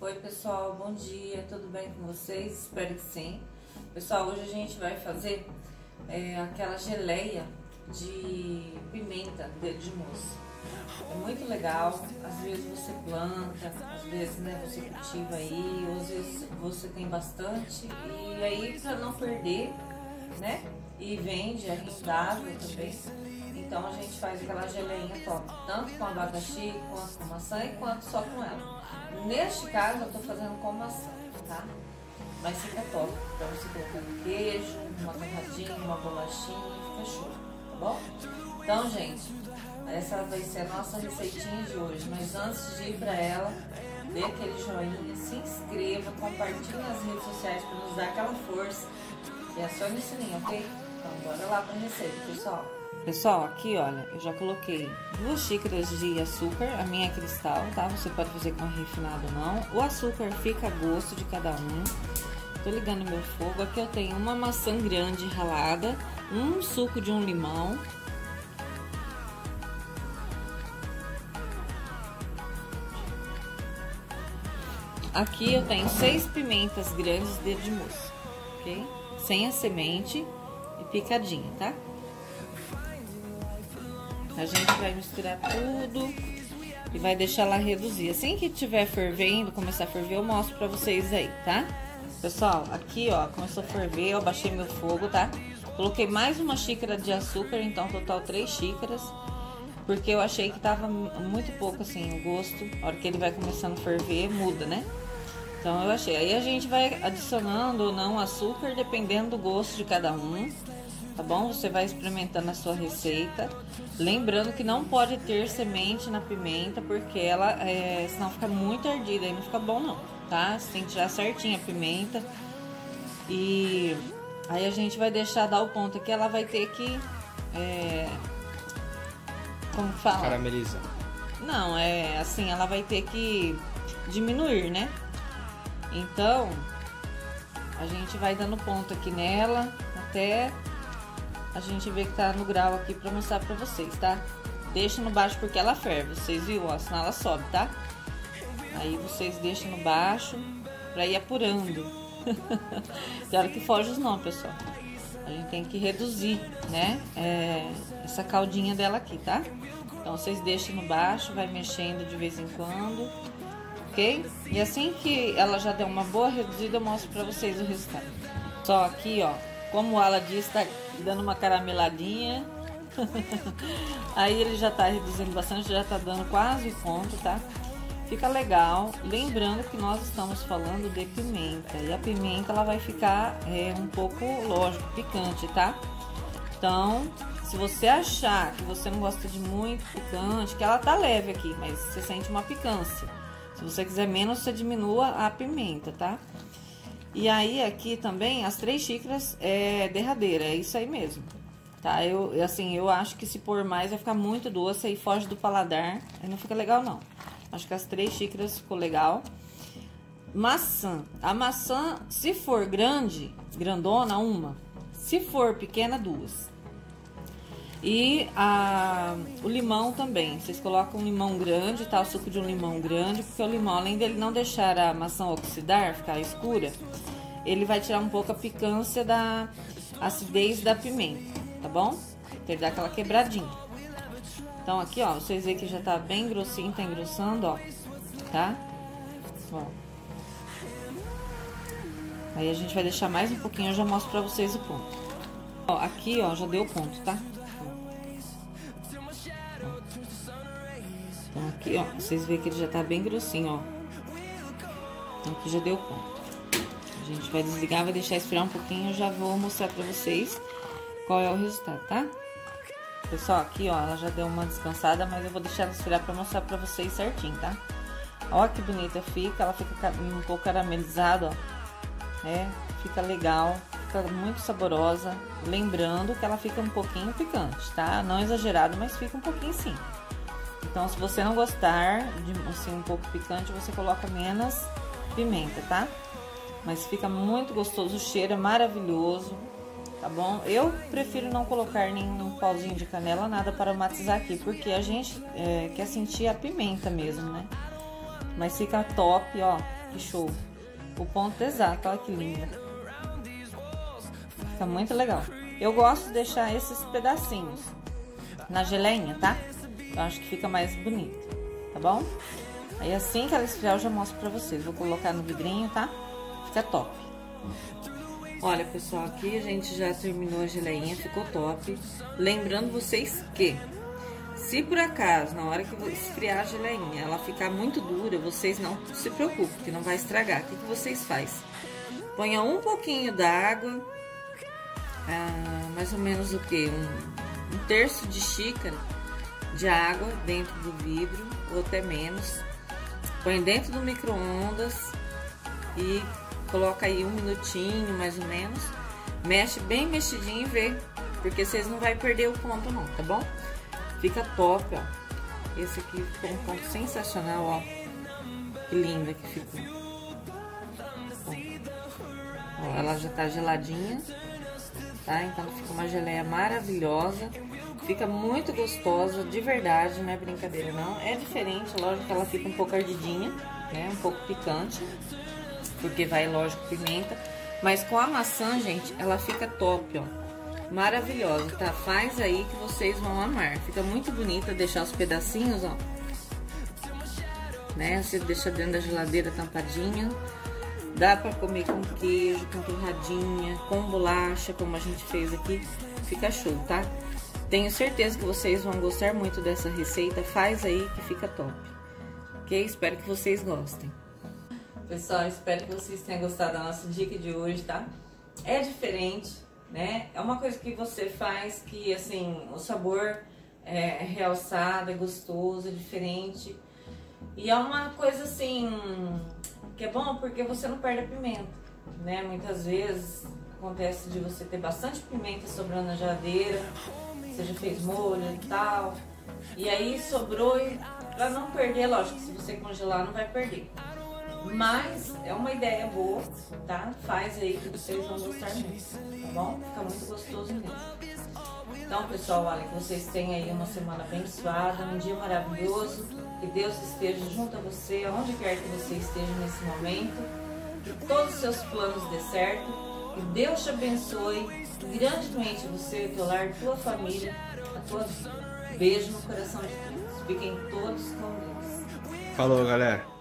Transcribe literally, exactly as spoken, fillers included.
Oi pessoal, bom dia, tudo bem com vocês? Espero que sim. Pessoal, hoje a gente vai fazer é, aquela geleia de pimenta, dedo de moça. É muito legal, às vezes você planta, às vezes né, você cultiva aí, ou às vezes você tem bastante, e aí para não perder, né? E vende, é rentável também. Então a gente faz aquela geleinha top, tanto com abacaxi, quanto com maçã e quanto só com ela. Neste caso eu tô fazendo com maçã, tá? Mas fica top, pra você colocar no queijo, uma torradinha, uma bolachinha, fica show, tá bom? Então, gente, essa vai ser a nossa receitinha de hoje, mas antes de ir pra ela, dê aquele joinha, se inscreva, compartilhe nas redes sociais para nos dar aquela força e acione o sininho, ok? Então, bora lá pra receita, pessoal. Pessoal, aqui olha, eu já coloquei duas xícaras de açúcar, a minha é cristal, tá? Você pode fazer com refinado ou não. O açúcar fica a gosto de cada um. Tô ligando meu fogo. Aqui eu tenho uma maçã grande ralada, um suco de um limão. Aqui eu tenho seis pimentas grandes dedo de moça, ok? Sem a semente e picadinha, tá? A gente vai misturar tudo e vai deixar ela reduzir. Assim que tiver fervendo, começar a ferver, eu mostro pra vocês aí, tá? Pessoal, aqui ó, começou a ferver, eu baixei meu fogo, tá? Coloquei mais uma xícara de açúcar, então total três xícaras. Porque eu achei que tava muito pouco assim o gosto. A hora que ele vai começando a ferver, muda, né? Então eu achei. Aí a gente vai adicionando ou não açúcar, dependendo do gosto de cada um. Tá bom? Você vai experimentando a sua receita. Lembrando que não pode ter semente na pimenta, porque ela, é, senão fica muito ardida e não fica bom não, tá? Você tem que tirar certinho a pimenta. E aí a gente vai deixar dar o ponto aqui, ela vai ter que... É, como que fala? Carameliza. Não, é assim, ela vai ter que diminuir, né? Então, a gente vai dando ponto aqui nela até... A gente vê que tá no grau aqui pra mostrar pra vocês, tá? Deixa no baixo porque ela ferve, vocês viram? Ó, senão ela sobe, tá? Aí vocês deixam no baixo pra ir apurando. Tem hora que foge os não, pessoal. A gente tem que reduzir, né? É, essa caldinha dela aqui, tá? Então vocês deixam no baixo, vai mexendo de vez em quando, ok? E assim que ela já deu uma boa reduzida, eu mostro pra vocês o resultado. Só aqui, ó. Como ela disse, tá dando uma carameladinha. Aí ele já tá reduzindo bastante, já tá dando quase ponto, tá? Fica legal. Lembrando que nós estamos falando de pimenta. E a pimenta, ela vai ficar é, um pouco, lógico, picante, tá? Então, se você achar que você não gosta de muito picante, que ela tá leve aqui, mas você sente uma picância. Se você quiser menos, você diminua a pimenta, tá? E aí, aqui também, as três xícaras é derradeira, é isso aí mesmo, tá? Eu, assim, eu acho que se pôr mais vai ficar muito doce e foge do paladar, aí não fica legal não. Acho que as três xícaras ficou legal. Maçã. A maçã, se for grande, grandona, uma. Se for pequena, duas. E a, o limão também. Vocês colocam um limão grande, tá? O suco de um limão grande, porque o limão, além dele não deixar a maçã oxidar, ficar escura, ele vai tirar um pouco a picância da acidez da pimenta, tá bom? Ele dá aquela quebradinha. Então aqui, ó, vocês veem que já tá bem grossinho, tá engrossando, ó, tá? Ó. Aí a gente vai deixar mais um pouquinho, eu já mostro pra vocês o ponto. Ó, aqui, ó, já deu ponto, tá? Então aqui, ó, vocês veem que ele já tá bem grossinho, ó. Então aqui já deu ponto. A gente vai desligar, vai deixar esfriar um pouquinho, eu já vou mostrar pra vocês qual é o resultado, tá? Pessoal, aqui, ó, ela já deu uma descansada, mas eu vou deixar ela esfriar pra mostrar pra vocês certinho, tá? Ó que bonita fica, ela fica um pouco caramelizada, ó. É, fica legal, fica muito saborosa. Lembrando que ela fica um pouquinho picante, tá? Não exagerado, mas fica um pouquinho sim. Então, se você não gostar de assim, um pouco picante, você coloca menos pimenta, tá? Mas fica muito gostoso, o cheiro é maravilhoso, tá bom? Eu prefiro não colocar nenhum pauzinho de canela, nada para aromatizar aqui, porque a gente é, quer sentir a pimenta mesmo, né? Mas fica top, ó. que show. O ponto exato, olha que linda. Fica muito legal. Eu gosto de deixar esses pedacinhos na geleinha, tá? Eu acho que fica mais bonito, tá bom? Aí assim que ela esfriar eu já mostro pra vocês. Vou colocar no vidrinho, tá? Fica top. Olha, pessoal, aqui a gente já terminou a geleinha, ficou top. Lembrando vocês que, se por acaso, na hora que esfriar a geleinha, ela ficar muito dura, vocês não se preocupem, que não vai estragar. O que, que vocês fazem? Ponha um pouquinho d'água, ah, mais ou menos o que? Um, um terço de xícara de água dentro do vidro, ou até menos. Põe dentro do micro-ondas e coloca aí um minutinho, mais ou menos. Mexe bem mexidinho e vê, porque vocês não vão perder o ponto não, tá bom? Fica top, ó. Esse aqui ficou um ponto sensacional, ó. Que linda que ficou. Ó, ela já tá geladinha, tá? Então fica uma geleia maravilhosa. Fica muito gostosa, de verdade, não é brincadeira não. É diferente, lógico que ela fica um pouco ardidinha, né? Um pouco picante, porque vai, lógico, pimenta. Mas com a maçã, gente, ela fica top, ó. Maravilhosa, tá? Faz aí que vocês vão amar. Fica muito bonita, deixar os pedacinhos, ó. Né? Você deixa dentro da geladeira tampadinha. Dá pra comer com queijo, com torradinha, com bolacha, como a gente fez aqui. Fica show, tá? Tenho certeza que vocês vão gostar muito dessa receita. Faz aí que fica top. Ok? Espero que vocês gostem. Pessoal, espero que vocês tenham gostado da nossa dica de hoje, tá? É diferente, né? É uma coisa que você faz que, assim, o sabor é realçado, é gostoso, é diferente. E é uma coisa, assim, que é bom porque você não perde a pimenta, né? Muitas vezes acontece de você ter bastante pimenta sobrando na geladeira, você já fez molho e tal, e aí sobrou, e pra não perder, lógico, se você congelar não vai perder. Mas é uma ideia boa, tá? Faz aí que vocês vão gostar muito, tá bom? Fica muito gostoso mesmo. Então, pessoal, olha, que vocês tenham aí uma semana abençoada, um dia maravilhoso. Que Deus esteja junto a você, onde quer que você esteja nesse momento. Que todos os seus planos dê certo. Que Deus te abençoe grandemente você, o teu lar, a tua família, a tua vida. Beijo no coração de todos. Fiquem todos com Deus. Falou, galera.